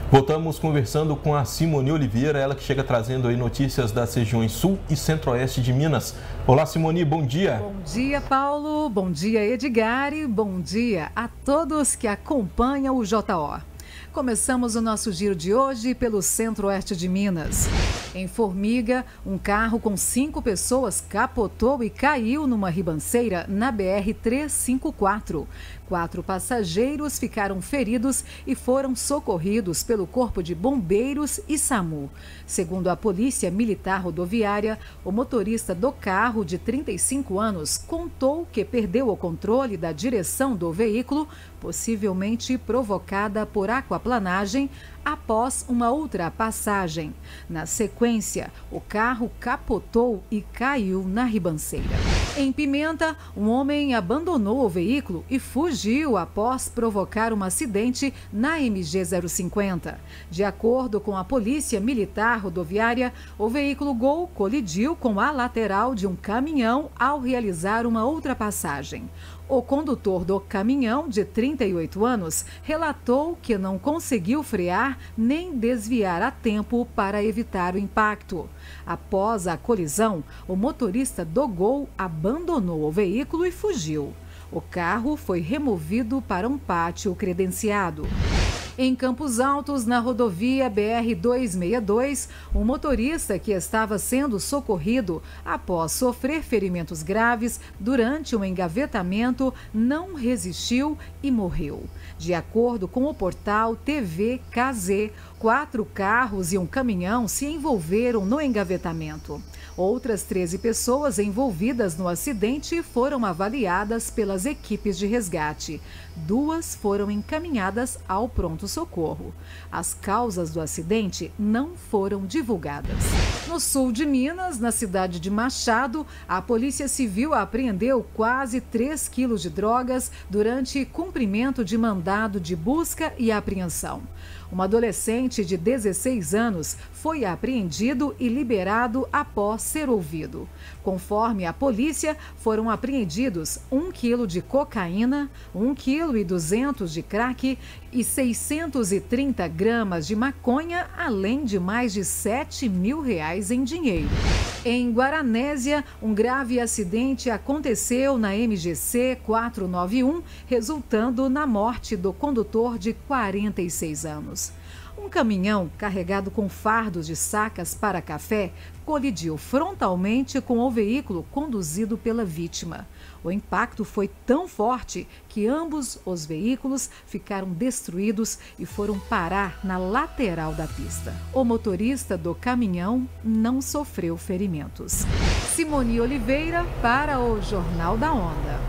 Voltamos conversando com a Simone Oliveira, ela que chega trazendo aí notícias das regiões Sul e Centro-Oeste de Minas. Olá, Simone, bom dia. Bom dia, Paulo. Bom dia, Edgar. E bom dia a todos que acompanham o JO. Começamos o nosso giro de hoje pelo Centro-Oeste de Minas. Em Formiga, um carro com 5 pessoas capotou e caiu numa ribanceira na BR-354. 4 passageiros ficaram feridos e foram socorridos pelo Corpo de Bombeiros e SAMU. Segundo a Polícia Militar Rodoviária, o motorista do carro, de 35 anos, contou que perdeu o controle da direção do veículo, possivelmente provocada por aquaplanagem, após uma ultrapassagem. Na sequência, o carro capotou e caiu na ribanceira. Em Pimenta, um homem abandonou o veículo e fugiu após provocar um acidente na MG 050. De acordo com a Polícia Militar Rodoviária, o veículo Gol colidiu com a lateral de um caminhão ao realizar uma ultrapassagem. O condutor do caminhão, de 38 anos, relatou que não conseguiu frear nem desviar a tempo para evitar o impacto. Após a colisão, o motorista do Gol abandonou o veículo e fugiu. O carro foi removido para um pátio credenciado. Em Campos Altos, na rodovia BR-262, um motorista que estava sendo socorrido após sofrer ferimentos graves durante um engavetamento não resistiu e morreu. De acordo com o portal TVKZ, 4 carros e um caminhão se envolveram no engavetamento. Outras 13 pessoas envolvidas no acidente foram avaliadas pelas equipes de resgate. 2 foram encaminhadas ao pronto-socorro. As causas do acidente não foram divulgadas. No sul de Minas, na cidade de Machado, a Polícia Civil apreendeu quase 3 quilos de drogas durante cumprimento de mandado de busca e apreensão. Um adolescente de 16 anos foi apreendido e liberado após ser ouvido. Conforme a polícia, foram apreendidos 1 quilo de cocaína, 1,2 kg de crack e 630 gramas de maconha, além de mais de R$7 mil em dinheiro. Em Guaranésia, um grave acidente aconteceu na MGC 491, resultando na morte do condutor de 46 anos. Um caminhão carregado com fardos de sacas para café colidiu frontalmente com o veículo conduzido pela vítima. O impacto foi tão forte que ambos os veículos ficaram destruídos e foram parar na lateral da pista. O motorista do caminhão não sofreu ferimentos. Simone Oliveira para o Jornal da Onda.